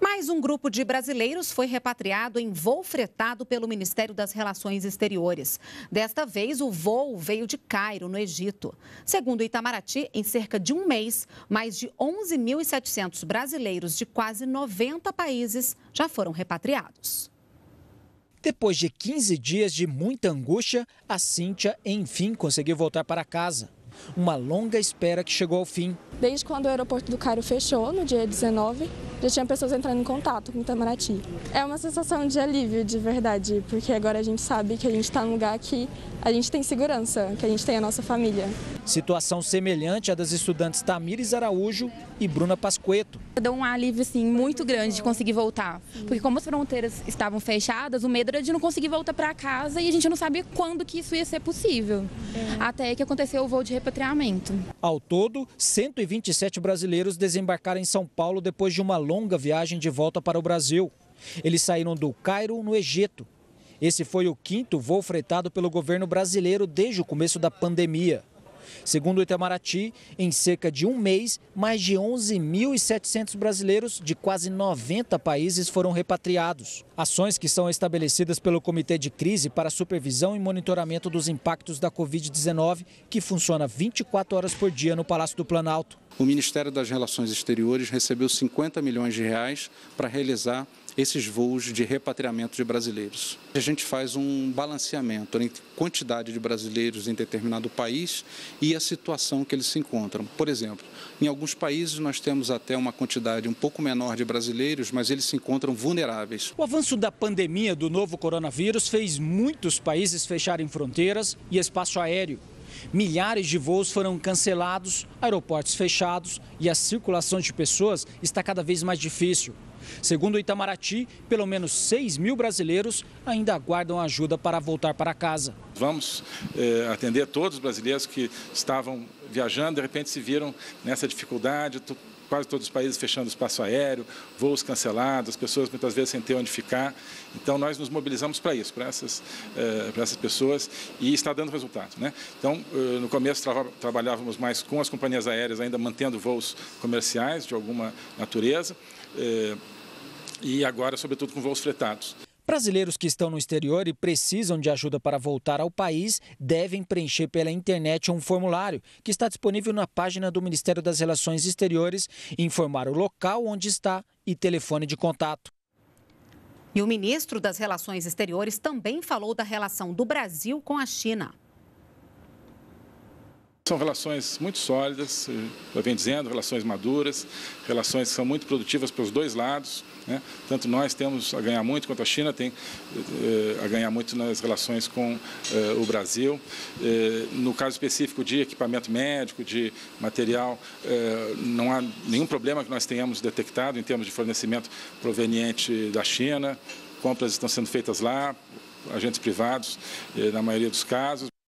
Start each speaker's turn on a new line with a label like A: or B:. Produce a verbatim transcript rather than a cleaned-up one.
A: Mais um grupo de brasileiros foi repatriado em voo fretado pelo Ministério das Relações Exteriores. Desta vez, o voo veio de Cairo, no Egito. Segundo o Itamaraty, em cerca de um mês, mais de onze mil e setecentos brasileiros de quase noventa países já foram repatriados.
B: Depois de quinze dias de muita angústia, a Cíntia, enfim, conseguiu voltar para casa. Uma longa espera que chegou ao fim.
C: Desde quando o aeroporto do Cairo fechou, no dia dezenove, já tinha pessoas entrando em contato com o Itamaraty. É uma sensação de alívio, de verdade, porque agora a gente sabe que a gente está num lugar que a gente tem segurança, que a gente tem a nossa família.
B: Situação semelhante à das estudantes Tamires Araújo e Bruna Pasquetto.
D: Deu um alívio assim, muito grande de conseguir voltar, porque como as fronteiras estavam fechadas, o medo era de não conseguir voltar para casa e a gente não sabia quando que isso ia ser possível, é. Até que aconteceu o voo de repatriamento.
B: Ao todo, cento e vinte e sete brasileiros desembarcaram em São Paulo depois de uma longa viagem de volta para o Brasil. Eles saíram do Cairo, no Egito. Esse foi o quinto voo fretado pelo governo brasileiro desde o começo da pandemia. Segundo o Itamaraty, em cerca de um mês, mais de onze mil e setecentos brasileiros de quase noventa países foram repatriados. Ações que são estabelecidas pelo Comitê de Crise para Supervisão e Monitoramento dos Impactos da covid dezenove, que funciona vinte e quatro horas por dia no Palácio do Planalto.
E: O Ministério das Relações Exteriores recebeu cinquenta milhões de reais para realizar esses voos de repatriamento de brasileiros. A gente faz um balanceamento entre quantidade de brasileiros em determinado país e a situação que eles se encontram. Por exemplo, em alguns países nós temos até uma quantidade um pouco menor de brasileiros, mas eles se encontram vulneráveis.
B: O avanço da pandemia do novo coronavírus fez muitos países fecharem fronteiras e espaço aéreo. Milhares de voos foram cancelados, aeroportos fechados e a circulação de pessoas está cada vez mais difícil. Segundo o Itamaraty, pelo menos seis mil brasileiros ainda aguardam ajuda para voltar para casa.
F: Vamos eh, atender todos os brasileiros que estavam viajando, de repente se viram nessa dificuldade, quase todos os países fechando o espaço aéreo, voos cancelados, as pessoas muitas vezes sem ter onde ficar. Então nós nos mobilizamos para isso, para essas, eh, para essas pessoas e está dando resultado, né? Então, eh, no começo tra trabalhávamos mais com as companhias aéreas, ainda mantendo voos comerciais de alguma natureza, eh, e agora, sobretudo, com voos fretados.
B: Brasileiros que estão no exterior e precisam de ajuda para voltar ao país devem preencher pela internet um formulário que está disponível na página do Ministério das Relações Exteriores, informar o local onde está e telefone de contato.
A: E o ministro das Relações Exteriores também falou da relação do Brasil com a China.
F: São relações muito sólidas, eu venho dizendo, relações maduras, relações que são muito produtivas para os dois lados, né? Tanto nós temos a ganhar muito, quanto a China tem eh, a ganhar muito nas relações com eh, o Brasil. Eh, no caso específico de equipamento médico, de material, eh, não há nenhum problema que nós tenhamos detectado em termos de fornecimento proveniente da China. Compras estão sendo feitas lá, agentes privados, eh, na maioria dos casos.